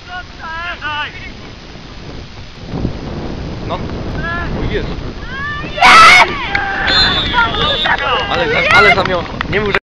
No. O Jezu. Ale zamiał. Nie mów, że...